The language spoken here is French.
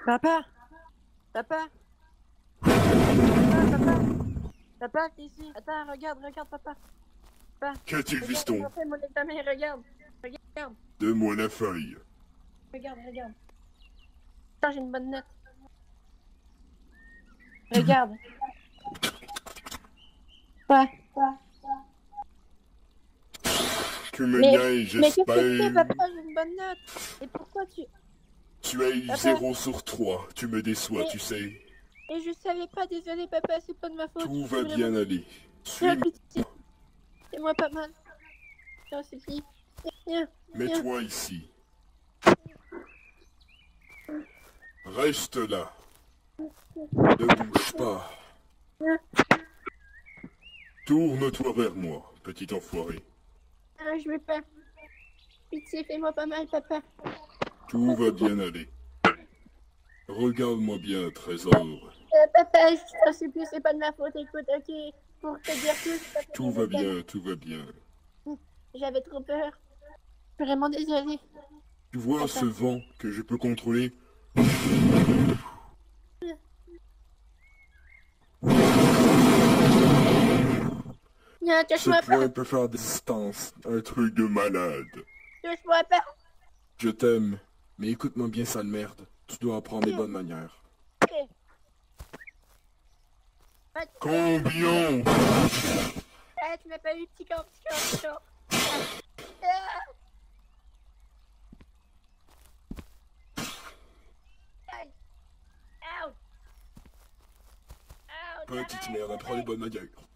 Papa. Papa. Papa. Papa, t'es ici. Attends, regarde, papa. Papa. Qu'a-t-il, fiston? Regarde, mon examen, regarde. Regarde. Donne-moi la feuille. Regarde. Attends, j'ai une bonne note. Regarde. Ouais. Tu me Mais niaises, qu'est-ce que tu fais, j'espère. papa? J'ai une bonne note. Et pourquoi tu... Tu as eu Papa. 0 sur 3. Tu me déçois, Mais- tu sais. Et je savais pas, désolé, papa, c'est pas de ma faute. Tout va Vraiment. bien aller. Viens, Suis-moi. pitié. Fais-moi pas mal. Viens, c'est qui? Viens. Mets-toi ici. Reste là. Ne bouge pas. Tourne-toi vers moi, petit enfoiré. Ah, je veux pas. Pitié, fais-moi pas mal, papa. Tout va bien aller. Regarde-moi bien, trésor. Papa, je t'en supplie, c'est pas de ma faute. Écoute, ok, pour te dire tout, c'est pas de Tout ma va faute. bien, tout va bien. J'avais trop peur. Vraiment désolé. Tu vois ce vent que je peux contrôler? Non, Ce touche-moi pas. point peut faire des distances. Un truc de malade. Touche-moi pas. Je t'aime, mais écoute-moi bien, sale merde. Tu dois apprendre les bonnes manières. Ok. Combien? Ah, tu m'as pas eu, petit camp. Ouch. Petite merde, apprends les bonnes manières.